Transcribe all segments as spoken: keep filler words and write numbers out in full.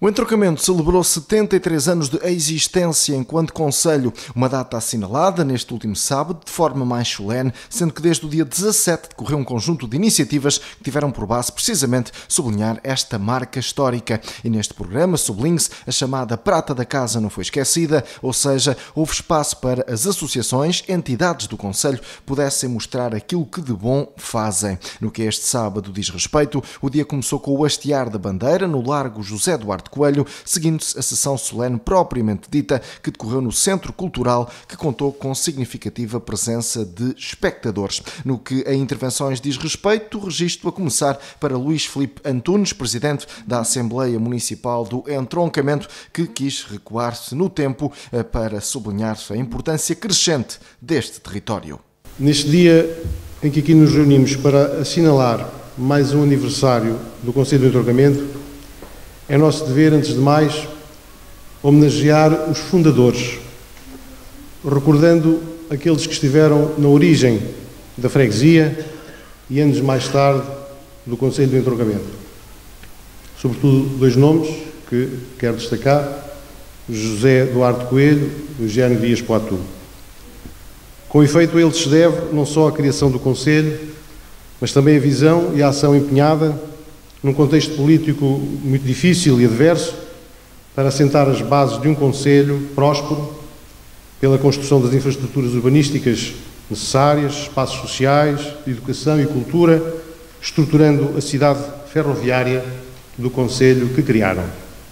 O Entroncamento celebrou setenta e três anos de existência enquanto concelho, uma data assinalada neste último sábado de forma mais solene, sendo que desde o dia dezassete decorreu um conjunto de iniciativas que tiveram por base precisamente sublinhar esta marca histórica. E neste programa sublinhe-se a chamada Prata da Casa não foi esquecida, ou seja, houve espaço para as associações, entidades do concelho pudessem mostrar aquilo que de bom fazem. No que este sábado diz respeito, o dia começou com o hastear da bandeira no Largo José Duarte Coelho, seguindo-se a sessão solene propriamente dita que decorreu no Centro Cultural, que contou com significativa presença de espectadores. No que a intervenções diz respeito, o registro a começar para Luís Filipe Antunes, presidente da Assembleia Municipal do Entroncamento, que quis recuar-se no tempo para sublinhar a importância crescente deste território. Neste dia em que aqui nos reunimos para assinalar mais um aniversário do Conselho do Entroncamento, é nosso dever, antes de mais, homenagear os fundadores, recordando aqueles que estiveram na origem da freguesia e anos mais tarde do Conselho do Entroncamento. Sobretudo dois nomes que quero destacar: José Duarte Coelho e Eugênio Dias Poitou. Com efeito, a eles se deve não só a criação do Conselho, mas também a visão e a ação empenhada num contexto político muito difícil e adverso, para assentar as bases de um concelho próspero, pela construção das infraestruturas urbanísticas necessárias, espaços sociais, de educação e cultura, estruturando a cidade ferroviária do concelho que criaram.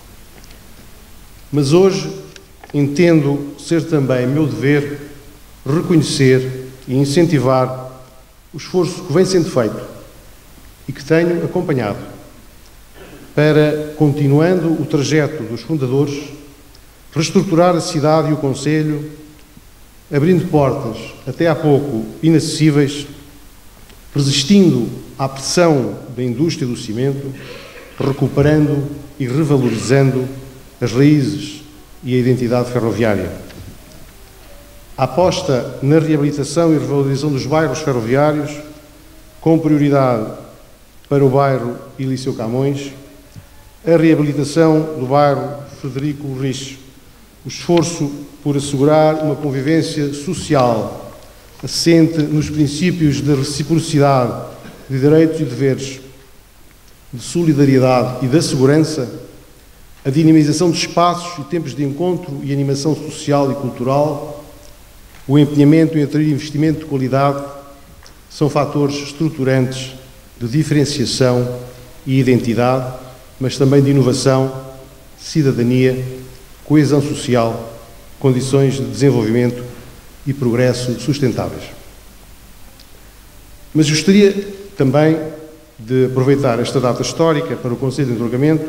Mas hoje entendo ser também meu dever reconhecer e incentivar o esforço que vem sendo feito e que tenho acompanhado para, continuando o trajeto dos fundadores, reestruturar a cidade e o concelho, abrindo portas até há pouco inacessíveis, resistindo à pressão da indústria do cimento, recuperando e revalorizando as raízes e a identidade ferroviária. A aposta na reabilitação e revalorização dos bairros ferroviários, com prioridade para o bairro Ilício Camões, a reabilitação do bairro Frederico Rich, o esforço por assegurar uma convivência social assente nos princípios de reciprocidade, de direitos e deveres, de solidariedade e da segurança, a dinamização de espaços e tempos de encontro e animação social e cultural, o empenhamento em atrair investimento de qualidade, são fatores estruturantes de diferenciação e identidade, mas também de inovação, cidadania, coesão social, condições de desenvolvimento e progresso sustentáveis. Mas gostaria também de aproveitar esta data histórica para o Conselho de Entroncamento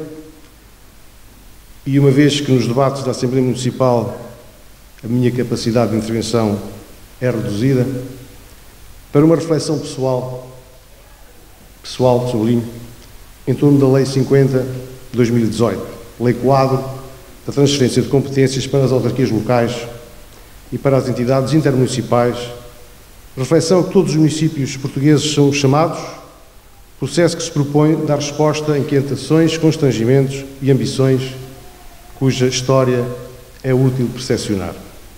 e, uma vez que nos debates da Assembleia Municipal a minha capacidade de intervenção é reduzida, para uma reflexão pessoal, pessoal, sublinho, em torno da Lei cinquenta de dois mil e dezoito, Lei Quadro da transferência de competências para as autarquias locais e para as entidades intermunicipais, reflexão a que todos os municípios portugueses são chamados, processo que se propõe dar resposta a inquietações, constrangimentos e ambições cuja história é útil percepcionar.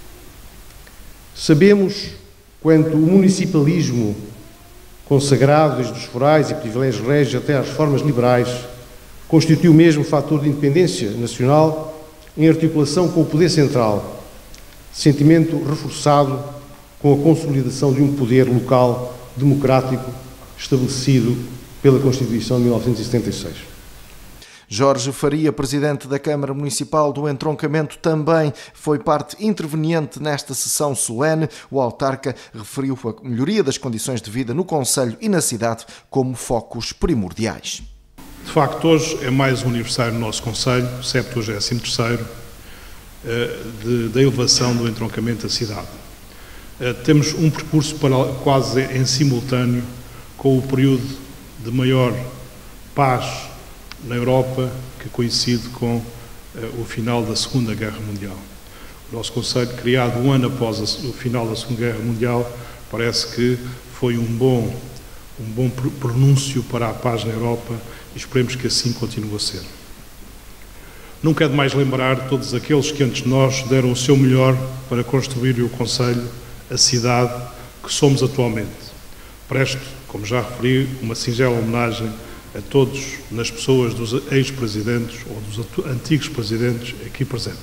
Sabemos quanto o municipalismo, consagrado desde os forais e privilégios régios até às reformas liberais, constitui o mesmo fator de independência nacional em articulação com o poder central, sentimento reforçado com a consolidação de um poder local democrático estabelecido pela Constituição de mil novecentos e setenta e seis. Jorge Faria, presidente da Câmara Municipal do Entroncamento, também foi parte interveniente nesta sessão solene. O autarca referiu a melhoria das condições de vida no concelho e na cidade como focos primordiais. De facto, hoje é mais um aniversário no nosso concelho, septuagésimo terceiro, da elevação do entroncamento da cidade. Temos um percurso para, quase em simultâneo com o período de maior paz na Europa, que coincide com uh, o final da Segunda Guerra Mundial. O nosso concelho, criado um ano após a, o final da Segunda Guerra Mundial, parece que foi um bom, um bom pronúncio para a paz na Europa e esperemos que assim continue a ser. nunca é demais lembrar todos aqueles que antes de nós deram o seu melhor para construir o concelho, a cidade que somos atualmente. Presto, como já referi, uma singela homenagem a todos nas pessoas dos ex-presidentes ou dos antigos presidentes aqui presentes.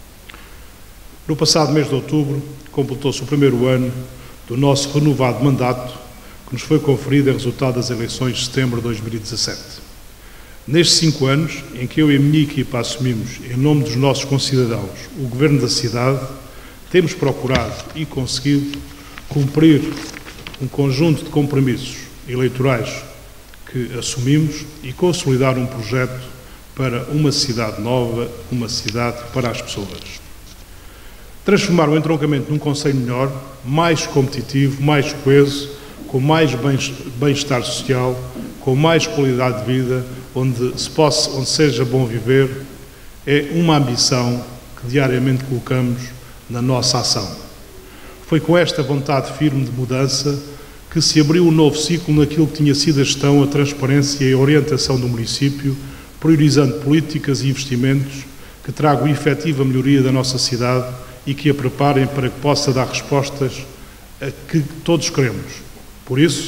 No passado mês de outubro, completou-se o primeiro ano do nosso renovado mandato, que nos foi conferido em resultado das eleições de setembro de dois mil e dezassete. Nestes cinco anos, em que eu e a minha equipa assumimos, em nome dos nossos concidadãos, o Governo da cidade, temos procurado e conseguido cumprir um conjunto de compromissos eleitorais que assumimos e consolidar um projeto para uma cidade nova, uma cidade para as pessoas. Transformar o entroncamento num concelho melhor, mais competitivo, mais coeso, com mais bem-estar social, com mais qualidade de vida, onde se possa, onde seja bom viver, é uma ambição que diariamente colocamos na nossa ação. Foi com esta vontade firme de mudança que se abriu um novo ciclo naquilo que tinha sido a gestão, a transparência e a orientação do município, priorizando políticas e investimentos que tragam efetiva melhoria da nossa cidade e que a preparem para que possa dar respostas a que todos queremos. Por isso,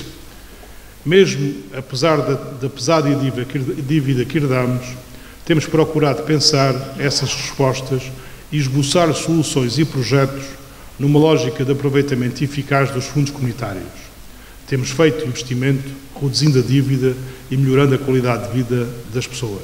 mesmo apesar da, da pesada dívida que herdamos, temos procurado pensar essas respostas e esboçar soluções e projetos numa lógica de aproveitamento eficaz dos fundos comunitários. Temos feito investimento, reduzindo a dívida e melhorando a qualidade de vida das pessoas.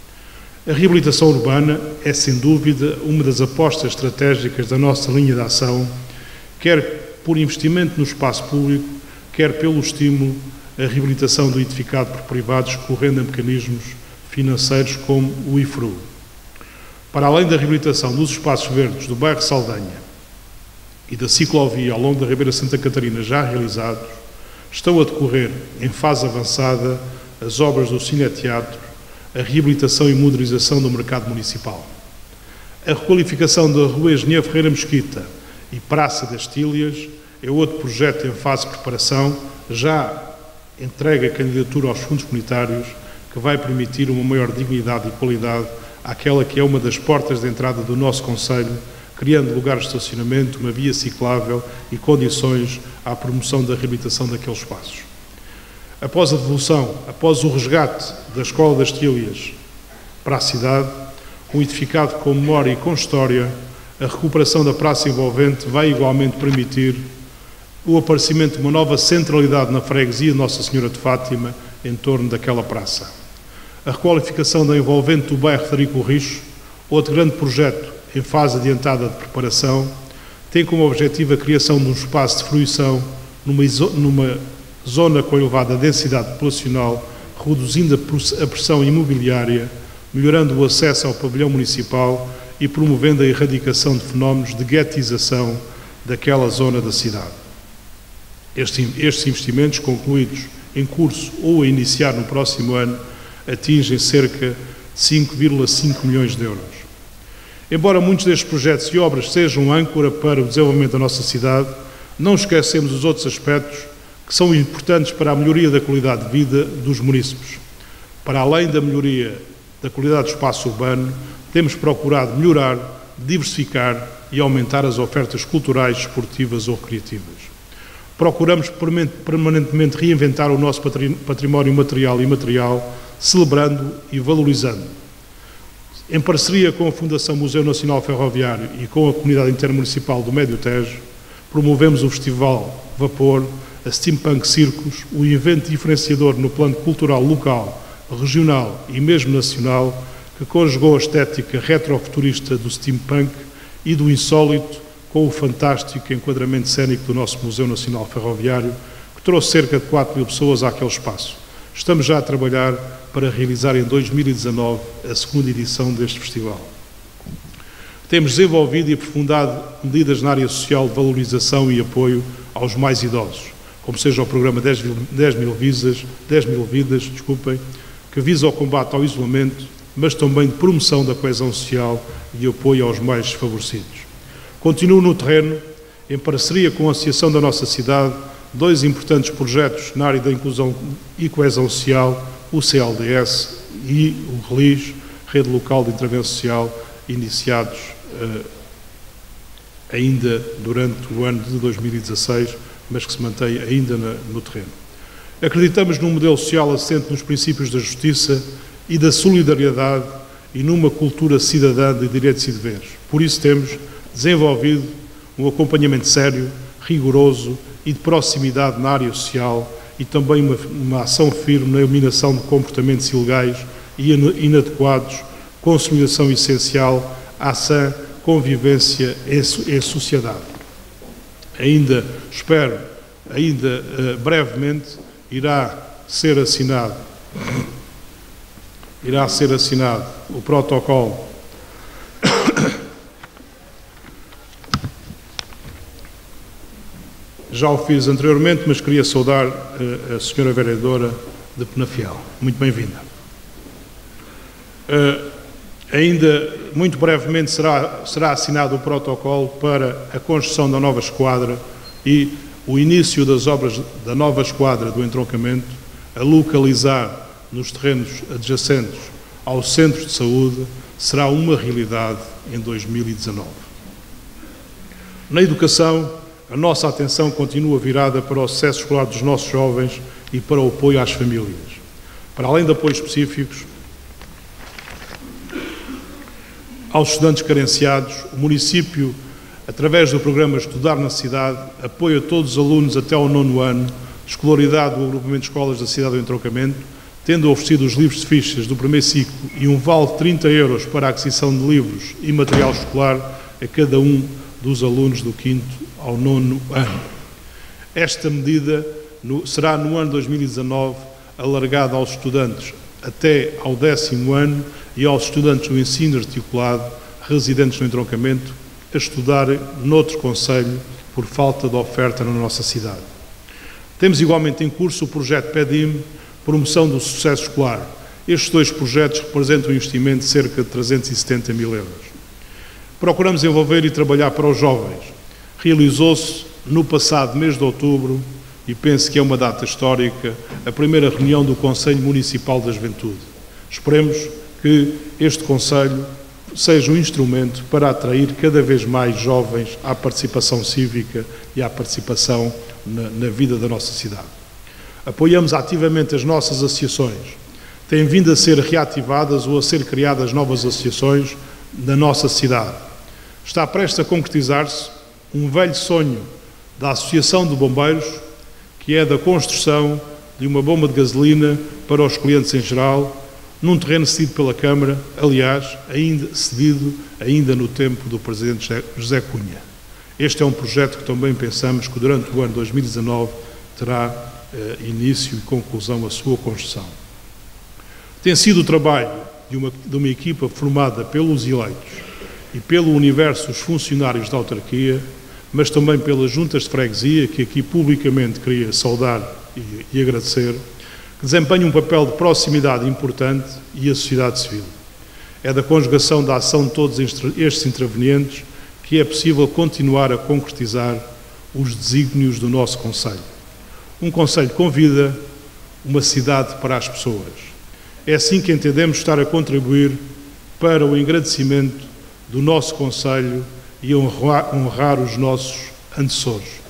A reabilitação urbana é, sem dúvida, uma das apostas estratégicas da nossa linha de ação, quer por investimento no espaço público, quer pelo estímulo à reabilitação do edificado por privados, recorrendo a mecanismos financeiros como o I F R U. Para além da reabilitação dos espaços verdes do bairro Saldanha e da ciclovia ao longo da Ribeira Santa Catarina já realizados, estão a decorrer, em fase avançada, as obras do Cineteatro, a reabilitação e modernização do mercado municipal. A requalificação da Rua Engenheiro Ferreira Mesquita e Praça das Tílias é outro projeto em fase de preparação, já entregue a candidatura aos fundos comunitários, que vai permitir uma maior dignidade e qualidade àquela que é uma das portas de entrada do nosso concelho, criando lugares de estacionamento, uma via ciclável e condições à promoção da reabilitação daqueles espaços. Após a devolução, após o resgate da Escola das Tílias para a cidade, um edificado com memória e com história, a recuperação da praça envolvente vai igualmente permitir o aparecimento de uma nova centralidade na freguesia de Nossa Senhora de Fátima em torno daquela praça. A requalificação da envolvente do bairro Frederico Richo, outro grande projeto em fase adiantada de preparação, tem como objetivo a criação de um espaço de fruição numa, numa zona com elevada densidade populacional, reduzindo a pressão imobiliária, melhorando o acesso ao pavilhão municipal e promovendo a erradicação de fenómenos de guetização daquela zona da cidade. Estes, estes investimentos, concluídos em curso ou a iniciar no próximo ano, atingem cerca de cinco vírgula cinco milhões de euros. Embora muitos destes projetos e obras sejam âncora para o desenvolvimento da nossa cidade, não esquecemos os outros aspectos que são importantes para a melhoria da qualidade de vida dos munícipes. Para além da melhoria da qualidade do espaço urbano, temos procurado melhorar, diversificar e aumentar as ofertas culturais, esportivas ou recreativas. Procuramos permanentemente reinventar o nosso património material e imaterial, celebrando e valorizando. Em parceria com a Fundação Museu Nacional Ferroviário e com a Comunidade Intermunicipal do Médio Tejo, promovemos o Festival Vapor, a Steampunk Circus, o evento diferenciador no plano cultural local, regional e mesmo nacional, que conjugou a estética retrofuturista do steampunk e do insólito com o fantástico enquadramento cênico do nosso Museu Nacional Ferroviário, que trouxe cerca de quatro mil pessoas àquele espaço. Estamos já a trabalhar para realizar em dois mil e dezanove a segunda edição deste festival. Temos desenvolvido e aprofundado medidas na área social de valorização e apoio aos mais idosos, como seja o programa dez mil vidas, dez mil vidas, desculpem, que visa o combate ao isolamento, mas também de promoção da coesão social e apoio aos mais desfavorecidos. Continuo no terreno, em parceria com a Associação da nossa cidade, dois importantes projetos na área da inclusão e coesão social, o C L D S e o RELIS, rede local de intervenção social, iniciados uh, ainda durante o ano de dois mil e dezasseis, mas que se mantém ainda na, no terreno. Acreditamos num modelo social assente nos princípios da justiça e da solidariedade e numa cultura cidadã de direitos e deveres. Por isso temos desenvolvido um acompanhamento sério, rigoroso e de proximidade na área social e também uma, uma ação firme na eliminação de comportamentos ilegais e inadequados, consolidação essencial à sã convivência em sociedade. Ainda, espero, ainda uh, brevemente, irá ser assinado, irá ser assinado o protocolo já o fiz anteriormente, mas queria saudar uh, a senhora vereadora de Penafiel. Muito bem-vinda. Uh, ainda, muito brevemente, será, será assinado o protocolo para a construção da nova esquadra e o início das obras da nova esquadra do entroncamento, a localizar nos terrenos adjacentes ao centro de saúde, será uma realidade em dois mil e dezanove. Na educação, a nossa atenção continua virada para o sucesso escolar dos nossos jovens e para o apoio às famílias. Para além de apoios específicos aos estudantes carenciados, o município, através do programa Estudar na Cidade, apoia todos os alunos até ao nono ano de escolaridade do agrupamento de escolas da cidade do entroncamento, tendo oferecido os livros de fichas do primeiro ciclo e um vale de trinta euros para a aquisição de livros e material escolar a cada um dos alunos do quinto ao nono ano. Esta medida no, será no ano dois mil e dezanove alargada aos estudantes até ao décimo ano e aos estudantes do ensino articulado residentes no entroncamento a estudar noutro concelho por falta de oferta na nossa cidade. Temos igualmente em curso o projeto PEDIM, Promoção do Sucesso Escolar. Estes dois projetos representam um investimento de cerca de trezentos e setenta mil euros. Procuramos envolver e trabalhar para os jovens. Realizou-se no passado mês de outubro, e penso que é uma data histórica, a primeira reunião do Conselho Municipal da Juventude. Esperemos que este Conselho seja um instrumento para atrair cada vez mais jovens à participação cívica e à participação na, na vida da nossa cidade. Apoiamos ativamente as nossas associações. Têm vindo a ser reativadas ou a ser criadas novas associações na nossa cidade. Está prestes a concretizar-se um velho sonho da Associação de Bombeiros, que é da construção de uma bomba de gasolina para os clientes em geral, num terreno cedido pela Câmara, aliás, ainda cedido ainda no tempo do Presidente José Cunha. Este é um projeto que também pensamos que durante o ano dois mil e dezanove terá eh, início e conclusão a sua construção. Tem sido o trabalho de uma, de uma equipa formada pelos eleitos e pelo universo dos funcionários da autarquia, mas também pelas juntas de freguesia, que aqui publicamente queria saudar e, e agradecer, que desempenham um papel de proximidade importante, e a sociedade civil. É da conjugação da ação de todos estes intervenientes que é possível continuar a concretizar os desígnios do nosso concelho. Um concelho com vida, uma cidade para as pessoas. É assim que entendemos estar a contribuir para o engrandecimento do nosso concelho e honrar, honrar os nossos antecessores.